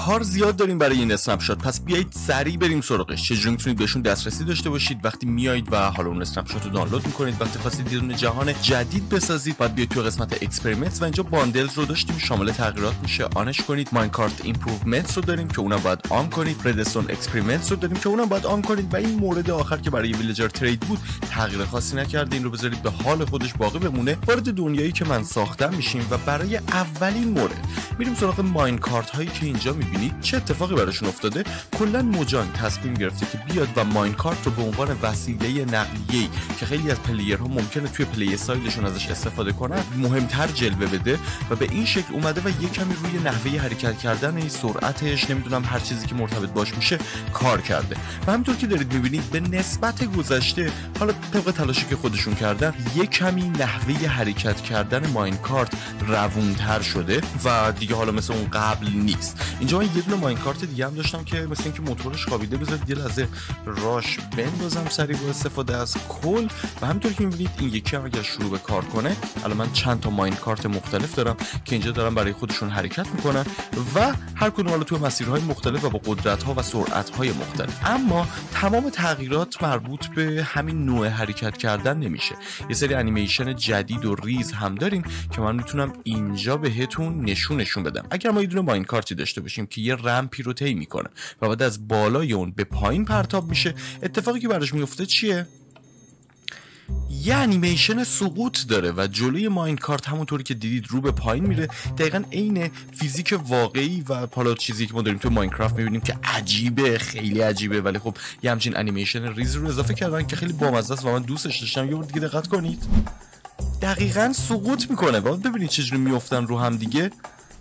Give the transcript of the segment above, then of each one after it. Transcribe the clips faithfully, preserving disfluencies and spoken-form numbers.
کار زیاد داریم برای این اسنپ شات، پس بیایید سریع بریم سراغش. چجوری میتونید بهشون دسترسی داشته باشید وقتی میایید و حالا اون اسنپ شات رو دانلود میکنید؟ وقتی خواستید یه دونه جهان جدید بسازید، بعد بیاید تو قسمت اکسپریمنتس و اینجا باندلز رو داشتیم شامل تغییرات میشه، آنش کنید. ماینکارت ایمپروومنتس رو داریم که اونم باید آن کنید. ردستون اکسپریمنتس رو داریم که اونم باید آن کنید. و این مورد آخر که برای ویلجر ترید بود تغییر خاصی نکرده، این رو بذارید به حال خودش باقی بمونه. وارد دنیایی که من ساختم میشیم و برای اولین مورد میریم سراغ ماینکارت هایی که اینجا میبینید. چه اتفاقی براشون افتاده؟ کلا موجان تصمیم گرفته که بیاد و ماینکارت رو به عنوان وسیله نقلیه‌ای که خیلی از پلیرها ممکنه توی پلی استایلشون ازش استفاده کنن مهمتر جلوه بده و به این شکل اومده و یه کمی روی نحوه حرکت کردن، این سرعتش، نمیدونم هر چیزی که مرتبط باش میشه کار کرده. و همینطور که دارید میبینید به نسبت گذشته، حالا طبق تلاشی که خودشون کردن، یه کمی نحوه حرکت کردن ماینکارت روونتر شده و دیگه حالا مثل اون قبل نیست. اینجا من یه دونه ماینکارت دیگه هم داشتم که مثل اینکه موتورش خوابیده، بذارید یه لحظه راش بندازم سریع با استفاده از کل. و همینطور که میبینید این یکی هم اگر شروع به کار کنه، الان من چند تا ماینکارت مختلف دارم که اینجا دارم برای خودشون حرکت میکنن و هر کدوم حالا تو مسیرهای مختلف و با قدرت‌ها و سرعت‌های مختلف. اما تمام تغییرات مربوط به همین نوع حرکت کردن نمیشه. یه سری انیمیشن جدید و ریز هم داریم که من میتونم اینجا بهتون نشونشون بدم. اگر ما یه دونه ماینکارتی داشته باشیم که یه رمپی رو طی میکنه و بعد از بالای اون به پایین پرتاب میشه، اتفاقی که براش میفته چیه؟ یه انیمیشن سقوط داره و جلوی ماینکارت همونطوری که دیدید رو به پایین میره. دقیقاً عین فیزیک واقعی و حالا چیزی که ما داریم تو ماینکرافت میبینیم که عجیبه، خیلی عجیبه، ولی خب یه همچین انیمیشن ریز رو اضافه کردن که خیلی بامزه است و من دوستش داشتم. یه بار دیگه دقت کنید، دقیقاً سقوط میکنه و ببینید چجوری میافتن رو هم دیگه.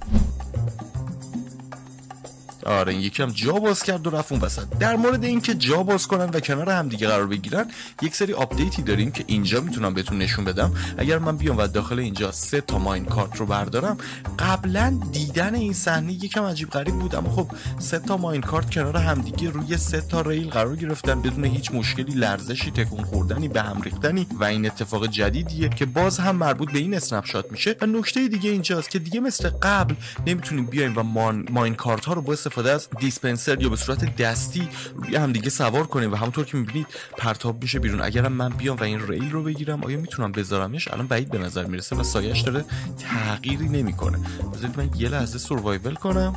آره این یکی هم جا باز کرد و رفت اون وسط. در مورد اینکه جا باز کنن و کنار هم دیگه قرار بگیرن، یک سری آپدیتی داریم که اینجا میتونم بهتون نشون بدم. اگر من بیام و داخل اینجا سه تا ماینکارت رو بردارم، قبلا دیدن این صحنه یکم عجیب غریب بود، اما خب سه تا ماینکارت کنار هم دیگه روی سه تا ریل قرار گرفتن بدون هیچ مشکلی، لرزشی، تکون خوردنی، به هم ریختنی و این اتفاق جدیدیه که باز هم مربوط به این اسنپ شات میشه. و نکته دیگه اینجاست که دیگه مثل قبل نمیتونیم بیایم و ماینکارت ها رو با استفاده از دیسپنسر یا به صورت دستی روی هم دیگه سوار کنیم و همونطور که میبینید پرتاب میشه بیرون. اگرم من بیام و این ریل رو بگیرم، آیا میتونم بذارمش؟ الان بعید به نظر میرسه و سایه‌اش داره تغییری نمیکنه. بذارید من یه لحظه سروایول کنم.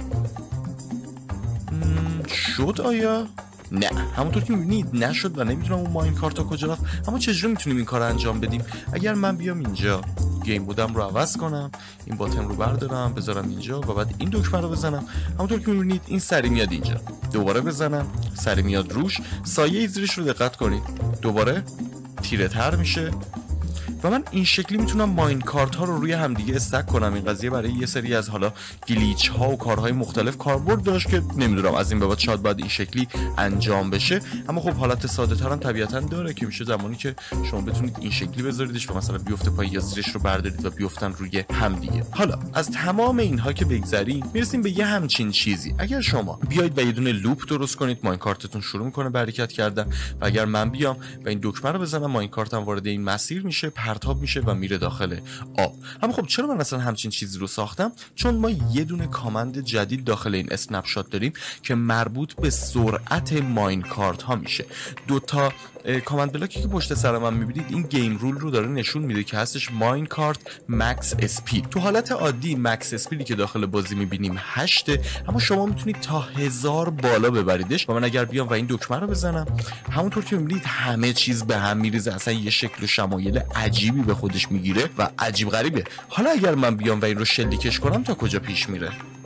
شد آیا؟ نه، همونطور که میبینید نشد و نمیدونم اون ماینکارت ها کجا رفت. اما چجوری میتونیم این کار رو انجام بدیم؟ اگر من بیام اینجا گیم بودم رو عوض کنم، این باتن رو بردارم بذارم اینجا و بعد این دکمه رو بزنم، همونطور که میبینید این سری میاد اینجا، دوباره بزنم سری میاد روش، سایه زیرش رو دقت کنید دوباره تیره تر میشه و من این شکلی میتونم ماینکارت ها رو روی همدیگه استک کنم. این قضیه برای یه سری از حالا گلیچ ها و کارهای مختلف کاربرد داشت که نمیدونم از این به بعد شاید باید این شکلی انجام بشه، اما خب حالت ساده تر هم طبیعتا داره که میشه زمانی که شما بتونید این شکلی بذاریدش و مثلا بیفته پایین یا زیرش رو بردارید و بیفتن روی همدیگه. حالا از تمام اینها که بگذریم میرسیم به یه همچین چیزی. اگر شما بیاید و یه دونه لوپ درست کنید، ماینکارتتون شروع میکنه به حرکت کردن و اگر من بیام و این دکمه رو بزنم، ماینکارتم وارد این مسیر میشه، پرتاب میشه و میره داخل آب. اما خب چرا من مثلا همچین چیزی رو ساختم؟ چون ما یه دونه کامند جدید داخل این اسنپ شات داریم که مربوط به سرعت ماینکارت ها میشه. دو تا کامند بلاکی که پشت سر من میبینید این گیم رول رو داره نشون میده که هستش ماینکارت مکس اسپید. تو حالت عادی مکس اسپیدی که داخل بازی میبینیم هشته، اما شما میتونید تا هزار بالا ببریدش و من اگر بیام و این دکمه رو بزنم، همونطور که میبینید همه چیز به هم میریزه، اصلا یه شکل و شمایل عجیبی به خودش میگیره و عجیب غریبه. حالا اگر من بیام و این رو شلیکش کنم تا کجا پیش میره؟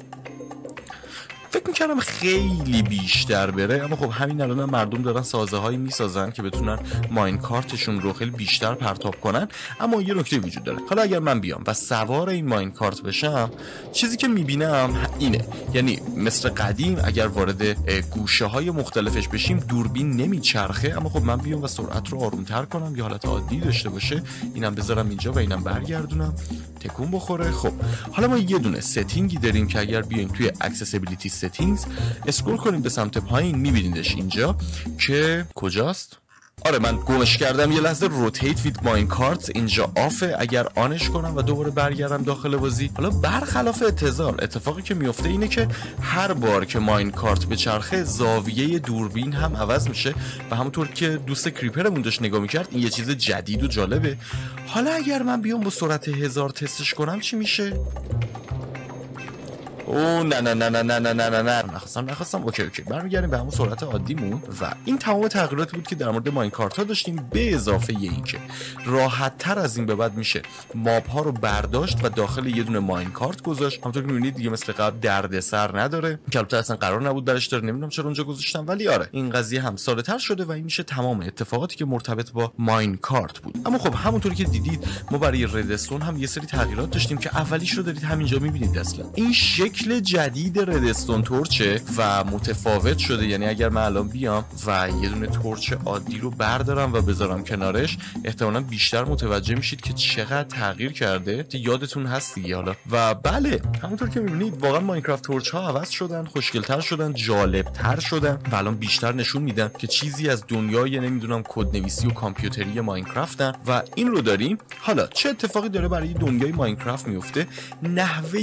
فکر میکردم خیلی بیشتر بره، اما خب همین الان هم مردم دارن سازه هایی میسازن که بتونن ماینکارتشون رو خیلی بیشتر پرتاب کنن. اما یه نکته وجود داره. حالا اگر من بیام و سوار این ماینکارت بشم، چیزی که میبینم اینه، یعنی مثل قدیم اگر وارد گوشه های مختلفش بشیم دوربین نمیچرخه، اما خب من بیام و سرعت رو آرومتر کنم، یه حالت عادی داشته باشه، اینم بذارم اینجا و اینم برگردونم تکون بخوره. خب حالا ما یه دونه ستینگی داریم که اگر بیایم توی اکسسیبیلیتی settings اسکرول کنیم به سمت پایین میبینیدش اینجا که کجاست؟ آره من گمش کردم یه لحظه. روتیت وید ماین کارت اینجا آفه، اگر آنش کنم و دوباره برگردم داخل بازی. حالا برخلاف اتزار اتفاقی که میفته اینه که هر بار که ماین کارت به چرخه زاویه دوربین هم عوض میشه و همونطور که دوست کریپرمون داشت نگاه میکرد این یه چیز جدید و جالبه. حالا اگر من بیام با سرعت هزار تستش کنم چی میشه؟ اوه نه نه نه نه نه نه نه نه نه نخواستم نخواستم اوکی اوکی برمیگردیم به همون سرعت عادیمون. و این تمام تغییراتی بود که در مورد ماینکارت ها داشتیم، به اضافه ی این که راحت تر از این به بعد میشه ماب ها رو برداشت و داخل یه دونه ماینکارت گذاشت. همونطور که میبینید دیگه مثل قبل دردسر نداره که البته اصلا قرار نبود درش داره، نمیدونم چرا اونجا گذاشتم، ولی آره این قضیه هم ساده تر شده و این میشه تمام اتفاقاتی که مرتبط با ماینکارت بود. اما خب همونطوری که دیدید ما برای ردستون هم یه سری تغییرات داشتیم که اولیش رو دارید همینجا میبینید. اصلا این شکل جدید ردستون تورچه و متفاوت شده. یعنی اگر من الان بیام و یه دونه تورچ عادی رو بردارم و بذارم کنارش احتمالاً بیشتر متوجه میشید که چقدر تغییر کرده. یادتون هست دیگه. حالا و بله همونطور که میبینید واقعا ماینکرافت تورچ ها عوض شدن، خوشگل‌تر شدن، جالب‌تر شدن و الان بیشتر نشون میدن که چیزی از دنیای نمیدونم کدنویسی و کامپیوتری ماینکرافتن و این رو داریم. حالا چه اتفاقی داره برای دنیای ماینکرافت میفته؟ نحوه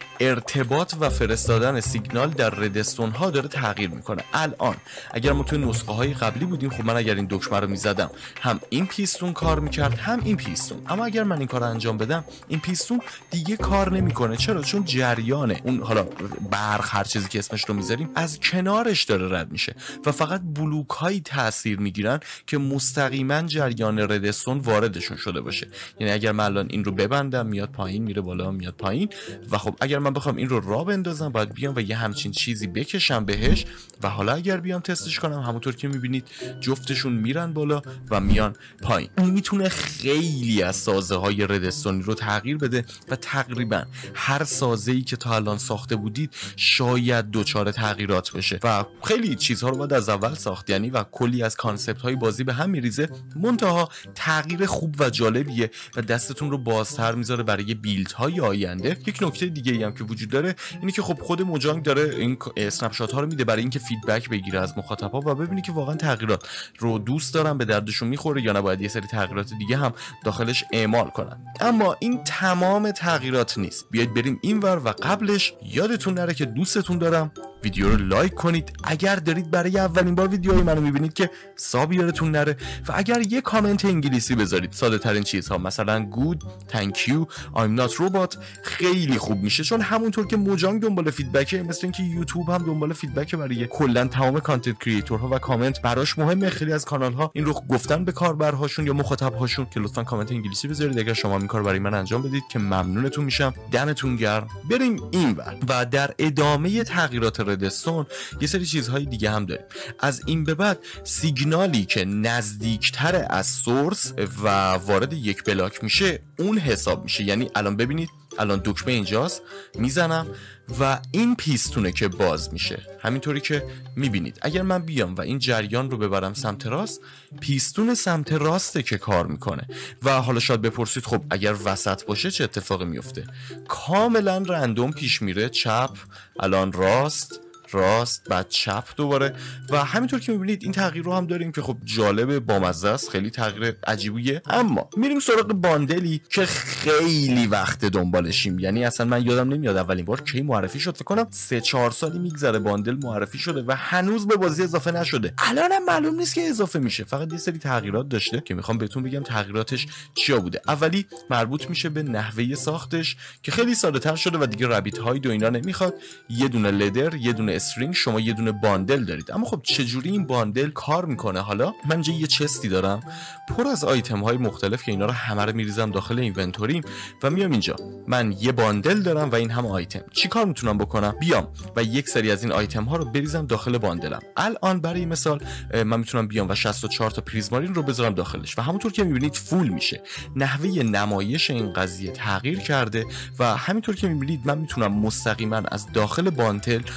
ارتباط و فرستادن سیگنال در ردستون ها داره تغییر میکنه. الان اگر ما توی نسخه های قبلی بودیم خب من اگر این دکمه رو میزدم هم این پیستون کار میکرد هم این پیستون، اما اگر من این کار رو انجام بدم این پیستون دیگه کار نمیکنه. چرا؟ چون جریان اون حالا برق هر چیزی که اسمش رو میذاریم از کنارش داره رد میشه و فقط بلوک هایی تاثیر میگیرن که مستقیما جریان ردستون واردشون شده باشه. یعنی اگر من الان این رو ببندم میاد پایین، میره بالا، میاد پایین و خب اگر من بخوام این رو راه بندازم باید بیام و یه همچین چیزی بکشم بهش و حالا اگر بیام تستش کنم همونطور که میبینید جفتشون میرن بالا و میان پایین. این میتونه خیلی از سازه های ردستونی رو تغییر بده و تقریبا هر سازه‌ای که تا الان ساخته بودید شاید دچار تغییرات بشه و خیلی چیزها رو باید از اول ساخت. یعنی و کلی از کانسپت های بازی به هم میریزه، منتها تغییر خوب و جالبیه و دستتون رو بازتر میذاره برای بیلد های آینده. یک نکته دیگه ای هم که وجود داره اینه که خب خود موجانگ داره این اسنپ شات ها رو میده برای اینکه فیدبک بگیره از مخاطبا و ببینه که واقعا تغییرات رو دوست دارن، به دردشون میخوره یا نه باید یه سری تغییرات دیگه هم داخلش اعمال کنن. اما این تمام تغییرات نیست. بیاید بریم اینور و قبلش یادتون نره که دوستتون دارم ویدیو رو لایک کنید. اگر دارید برای اولین بار ویدیوهای منو میبینید که ساب یادتون نره و اگر یه کامنت انگلیسی بذارید، ساده ترین چیزها مثلا good thank you I'm not robot، خیلی خوب میشه. چون همونطور که موجانگ دنبال فیدبکه مثل اینکه یوتیوب هم دنبال فیدبک برای کلا تمام کانتنت کریئتورها و کامنت براش مهمه. خیلی از کانال ها این رو گفتن به کاربرهاشون یا مخاطبهاشون که لطفا کامنت انگلیسی بذارید اگر شما این کار برای من انجام بدید که ممنونتون میشم. دمتون گرم. بریم اینور و در ادامه تغییرات ردستون یه سری چیزهای دیگه هم داریم. از این به بعد سیگنالی که نزدیکتر از سورس و وارد یک بلاک میشه اون حساب میشه. یعنی الان ببینید الان دکمه اینجاست، میزنم و این پیستونه که باز میشه. همینطوری که میبینید اگر من بیام و این جریان رو ببرم سمت راست، پیستون سمت راسته که کار میکنه. و حالا شاید بپرسید خب اگر وسط باشه چه اتفاقی میفته؟ کاملا رندوم پیش میره، چپ، الان راست، راست، بعد چپ دوباره. و همینطور که میبینید این تغییر رو هم داریم که خب جالب، بامزه است، خیلی تغییر عجیبیه. اما میریم سراغ باندلی که خیلی وقت دنبالشیم. یعنی اصلا من یادم نمیاد اولین بار کی معرفی شد. فکر کنم سه چهار سالی میگذره باندل معرفی شده و هنوز به بازی اضافه نشده. الانم معلوم نیست که اضافه میشه، فقط یه سری تغییرات داشته که میخوام بهتون بگم تغییراتش چیا بوده. اولی مربوط میشه به نحوه ساختش که خیلی ساده تر شده و دیگه رابیت های دو اینا نمیخواد. یه دونه لدر، یه دونه استرینگ، شما یه دونه باندل دارید. اما خب چجوری این باندل کار میکنه؟ حالا من اینجا یه چستی دارم پر از آیتم های مختلف که اینا رو همه رو میریزم داخل اینونتوریم و میام اینجا من یه باندل دارم و این هم آیتم. چی کار میتونم بکنم؟ بیام و یک سری از این آیتم ها رو بریزم داخل باندلم. الان برای مثال من میتونم بیام و شصت و چهار تا پریزمارین رو بذارم داخلش و همونطور که میبینید فول میشه. نحوه نمایش این قضیه تغییر کرده و همینطور که میبینید من میتونم مستقیما از داخل باندل آیتم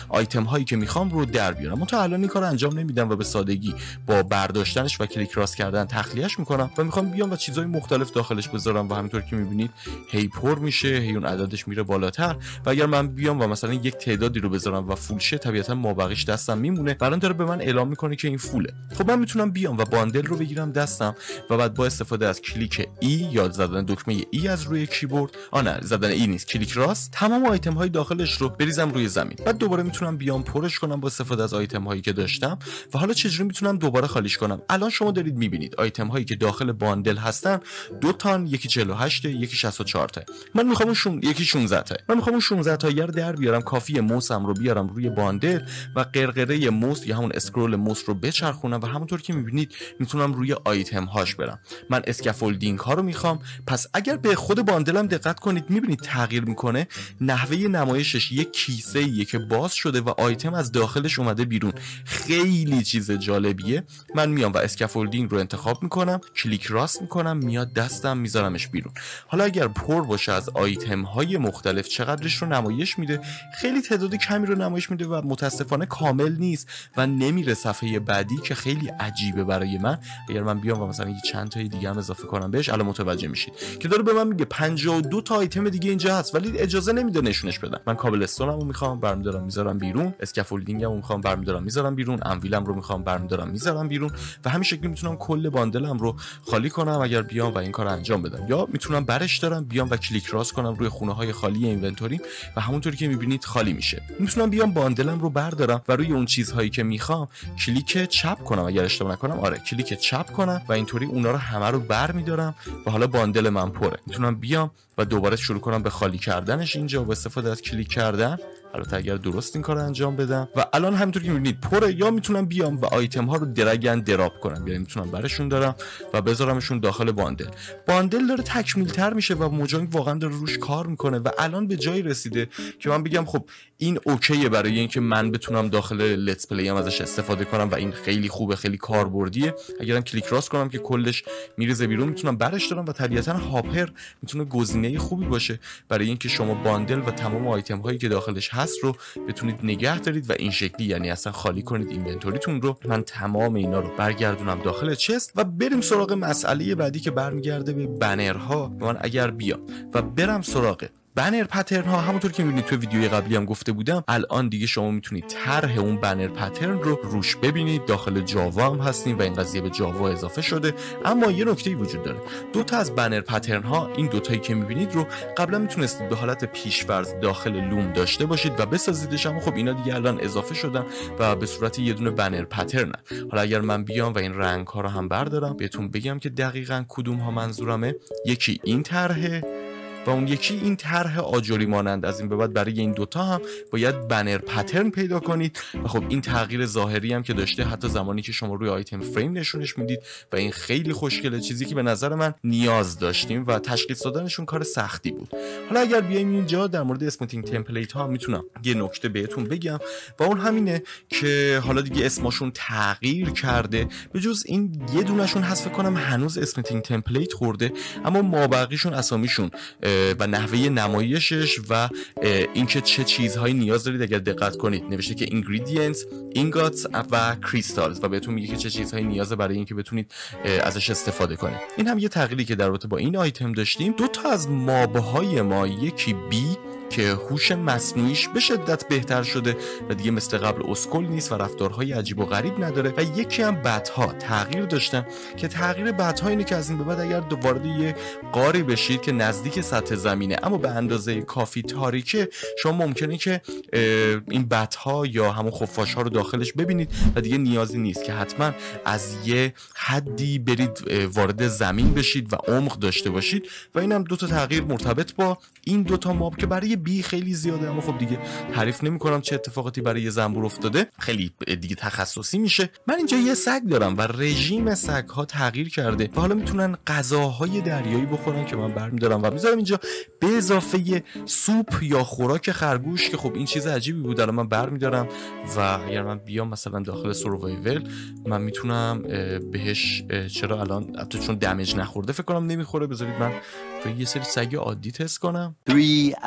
هایی که میخوام رو در بیارم. من تا الان این کارو انجام نمیدم و به سادگی با برداشتنش و کلیک راست کردن تخلیهش میکنم و میخوام بیام و چیزهای مختلف داخلش بذارم و همینطور که میبینید هی پر میشه، هی اون عددش میره بالاتر و اگر من بیام و مثلا یک تعدادی رو بذارم و فول شه طبیعتا مابقیش دستم میمونه، الان داره به من اعلام میکنه که این فوله. خب من میتونم بیام و باندل رو بگیرم دستم و بعد با استفاده از کلیک ای یا زدن دکمه ای از روی کیبورد، آ نه زدن ای نیست، کلیک راست، تمام آیتم های داخلش رو بریزم روی زمین. بعد دوباره میتونم بیام پرش کنم با استفاده از آیتم هایی که داشتم و حالا چجوری میتونم دوباره خالیش کنم. الان شما دارید میبینید آیتم هایی که داخل باندل هستن دو تان، یکی چهل و هشت، یکی شصت و چهار تا. من میخوام اون شون... یکی شانزده تا. من میخوام اون شانزده تا رو در بیارم. کافیه موسم رو بیارم روی باندل و قرقره موس یا همون اسکرول موس رو بچرخونم و همونطور که میبینید میتونم روی آیتم هاش برم. من اسکافولدینگ ها رو میخوام. پس اگر به خود باندلم دقت کنید میبینید تغییر میکنه. نحوه نمایشش یک کیسه ایه که باز شده و آیتم از داخلش اومده بیرون. خیلی چیز جالبیه. من میام و اسکافولدینگ رو انتخاب میکنم، کلیک راست میکنم، میاد دستم، میذارمش بیرون. حالا اگر پر باشه از آیتم های مختلف چقدرش رو نمایش میده؟ خیلی تعداد کمی رو نمایش میده و متاسفانه کامل نیست و نمیره صفحه بعدی که خیلی عجیبه برای من. اگر من بیام و مثلا یه چند تای دیگه هم اضافه کنم بهش، الان متوجه میشید که داره به من میگه پنجاه و دو تا آیتم دیگه اینجا هست ولی اجازه نمیده نشونش بدم. من کابل استونمو میخوام برمیدارم میذارم بیرون، اسکافولدینگمو میخوام برمیدارم میذارم بیرون، انویلم رو میخوام برمیدارم میذارم بیرون و همین شکلی میتونم کل باندلم رو خالی کنم اگر بیام و این کارو انجام بدم. یا میتونم برش دارم بیام و کلیک راست کنم روی خونه های خالی اینونتوری و همونطوری که میبینید خالی میشه. میتونم بیام باندلم رو بردارم و روی اون چیزهایی که میخوام کلیک چپ کنم، اگر اشتباه نکنم آره کلیک چپ کنم و اینطوری اونا رو همه رو برمیدارم و حالا باندل من پره. میتونم بیام و دوباره شروع کنم به خالی کردنش اینجا با استفاده از کلیک کردن. البته اگر درست این کار رو انجام بدم و الان همینطور که میبینید پره. یا میتونم بیام و آیتم ها رو درگ اند دراپ کنم، یعنی میتونم برشون دارم و بذارمشون داخل باندل. باندل داره تکمیل تر میشه و موجانگ واقعا داره روش کار میکنه و الان به جایی رسیده که من بگم خب این اوکیه برای اینکه من بتونم داخل لتس پلی ام ازش استفاده کنم و این خیلی خوبه، خیلی کاربردیه. اگرم کلیک راست کنم که کلش میریزه بیرون میتونم برش دارم و طبیعتا هاپر میتونه گزینه خوبی باشه برای اینکه شما باندل و تمام آیتم هایی که داخلش هست رو بتونید نگه دارید و این شکلی یعنی اصلا خالی کنید اینونتوریتون رو. من تمام اینا رو برگردونم داخل چست و بریم سراغ مسئله بعدی که برمیگرده به بنرها. من اگر بیام و برم سراغ بنر پترن ها، همونطور که میبینید تو ویدیوی قبلی هم گفته بودم الان دیگه شما میتونید طرح اون بنر پترن رو روش ببینید. داخل جاوا هم هستیم و این قضیه به جاوا اضافه شده. اما یه نکته‌ای وجود داره. دو تا از بنر پترن ها، این دو تایی که میبینید رو قبلا میتونستید به حالت پیش‌فرض داخل لوم داشته باشید و بسازیدش، اما خب اینا دیگه الان اضافه شدن و به صورت یه دونه بنر پترن. حالا اگر من بیام و این رنگ ها رو هم بردارم بهتون بگم که دقیقاً کدوم ها منظورمه. یکی این طرحه و اون یکی این طرح آجری مانند. از این به بعد برای این دوتا هم باید بنر پترن پیدا کنید و خب این تغییر ظاهری هم که داشته حتی زمانی که شما روی آیتم فریم نشونش میدید و این خیلی خوشگله، چیزی که به نظر من نیاز داشتیم و تشخیص دادنشون کار سختی بود. حالا اگر بیایم اینجا در مورد اسموتینگ تمپلیت ها میتونم یه نکته بهتون بگم و اون همینه که حالا دیگه اسمشون تغییر کرده. به جز این یه دونهشون هست فکر کنم هنوز اسموتینگ تمپلیت خورده، اما مابقیشون اسامیشون و نحوه نمایشش و اینکه چه چیزهایی نیاز دارید اگر دقت کنید نوشته که ingredients, ingots و crystals و بهتون میگه که چه چیزهایی نیازه برای اینکه بتونید ازش استفاده کنید. این هم یه تغییری که در رابطه با این آیتم داشتیم. دو تا از مابهای ما، یکی بی که هوش مصنوعیش به شدت بهتر شده و دیگه مثل قبل اسکول نیست و رفتارهای عجیب و غریب نداره، و یکی هم بت‌ها تغییر داشتن که تغییر بت‌ها اینه که از این به بعد اگر وارد یه غاری بشید که نزدیک سطح زمینه اما به اندازه کافی تاریکه، شما ممکنه که این بت‌ها یا همون خفاش‌ها رو داخلش ببینید و دیگه نیازی نیست که حتما از یه حدی برید وارد زمین بشید و عمق داشته باشید. و اینم دو تا تغییر مرتبط با این دو تا ماب که برای بی خیلی زیاده، اما خب دیگه تعریف نمی‌کنم چه اتفاقاتی برای زنبور افتاده، خیلی دیگه تخصصی میشه. من اینجا یه سگ دارم و رژیم سگ‌ها تغییر کرده و حالا میتونن غذاهای دریایی بخورن که من برمی‌دارم و میذارم اینجا به اضافه سوپ یا خوراک خرگوش که خب این چیز عجیبی بود الان من برمی‌دارم. و اگر من بیام مثلا داخل سروایول من میتونم بهش، چرا الان البته چون دمیج نخورده فکر کنم نمیخوره، بذارید من تو یه سری سگ عادی تست کنم. three hours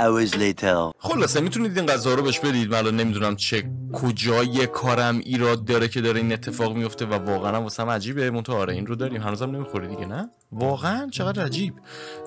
later. خلاصه میتونید این غذا رو بهش بدید. من الان نمیدونم چه کجای کارم ایراد داره که داره این اتفاق میفته و واقعا واسم عجیبه. منتها آره این رو داریم، هنوزم نمیخوری دیگه، نه واقعا چقدر عجیب.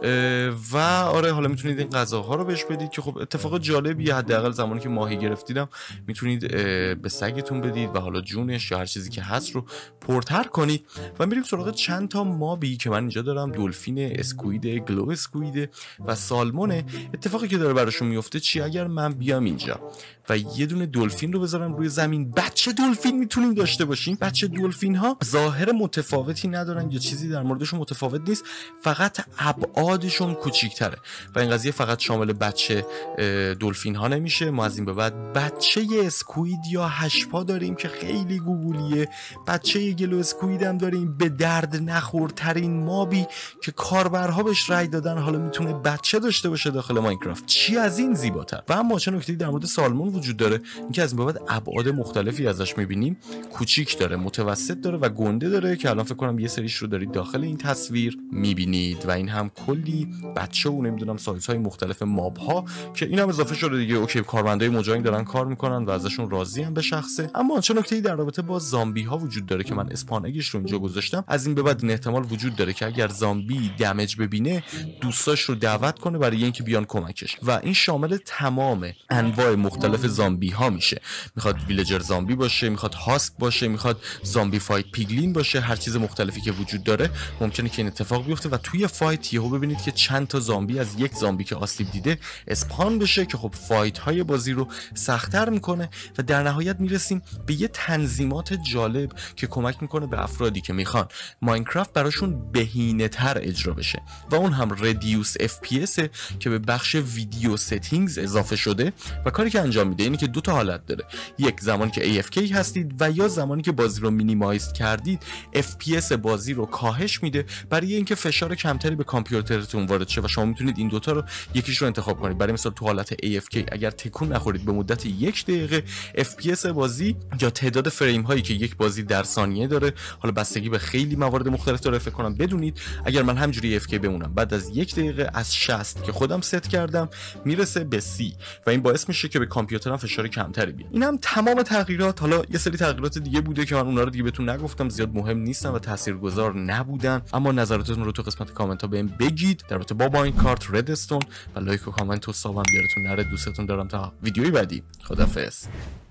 و آره حالا میتونید این غذاها رو بهش بدید که خب اتفاق جالبیه. حداقل زمانی که ماهی گرفتیدم میتونید به سگتون بدید و حالا جونش یا هر چیزی که هست رو پرتر کنید. و میریم سراغ چند تا مابی که من اینجا دارم. دلفین، اسکوید، گلو اسکوید و سالمونه. اتفاقی که داره براشون میفته چی؟ اگر من بیام اینجا و یه دونه دلفین رو بذارم روی زمین، بچه دلفین میتونیم داشته باشیم. بچه دلفین ها ظاهر متفاوتی ندارن یا چیزی در موردشون متفاوت نیست، فقط ابعادشون کوچیک‌تره و این قضیه فقط شامل بچه دلفین ها نمیشه. ما از این به بعد بچه اسکوید یا هشپا داریم که خیلی گوگولیه. بچه گلو اسکوید هم داریم، به درد نخورترین مابی که کاربرها بهش رای دادن حالا میتونه بچه داشته باشه داخل ماینکرافت. چی از این زیباتر؟ و اما چه نکته‌ای در مورد سالمون وجود داره اینکه از این بعد ابعاد مختلفی ازش میبینیم. کوچیک داره، متوسط داره و گنده داره که الان فکر کنم یه سریش رو دارید داخل این تصویر میبینید. و این هم کلی بچه و نمیدونم سایزهای مختلف ماب ها که این هم اضافه شده دیگه. اوکی کارمندای موجانگ دارن کار میکنن و ازشون راضی ام به شخصه. اما چه نکته‌ای در رابطه با زامبی ها وجود داره که من اسپان اگش رو اینجا گذاشتم. از این به بعد این احتمال وجود داره که اگر زامبی دمج ببینه دوستاش رو دعوت کنه برای اینکه بیان کمکش و این شامل تمام انواع مختلف زامبی ها میشه. میخواد ویلجر زامبی باشه، میخواد هاسک باشه، میخواد زامبی فایت پیگلین باشه، هر چیز مختلفی که وجود داره ممکنه که این اتفاق بیفته و توی فایت یهو ببینید که چند تا زامبی از یک زامبی که آسیب دیده اسپان بشه که خب فایت های بازی رو سخت‌تر میکنه. و در نهایت میرسیم به یه تنظیمات جالب که کمک میکنه به افرادی که میخوان ماینکرافت براشون بهینه‌تر اجرا بشه و اون هم ردیوس اف پی اس که به بخش ویدیو ستینگز اضافه شده و کاری که انجام میده اینه که دو تا حالت داره. یک زمانی که ای اف کی هستید و یا زمانی که بازی رو مینیمایز کردید اف پی اس بازی رو کاهش میده برای اینکه فشار کمتری به کامپیوترتون وارد شه و شما میتونید این دوتا رو یکیش رو انتخاب کنید. برای مثال تو حالت ای اف کی اگر تکون نخورید به مدت یک دقیقه اف پی اس بازی یا تعداد فریم هایی که یک بازی در ثانیه داره، حالا بستگی به خیلی موارد مختلف داره، فکر کنم بدونید اگر من همجوری اف کی بمونم بعد از یک دقیقه از شصت که خودم ست کردم میرسه به سی و این باعث میشه که به کامپیوترم فشار کمتری بیاد. اینم تمام تغییرات. حالا یه سری تغییرات دیگه بوده که من اونها رو دیگه بهتون نگفتم، زیاد مهم نیستن و تاثیرگذار نبودن، اما نظراتتون رو تو قسمت کامنت ها بهم بگید در رابطه با ماینکرافت ردستون و لایک و کامنت و سابم یادتون نره. دوستتون دارم. تا ویدیوی بعدی، خدافظ.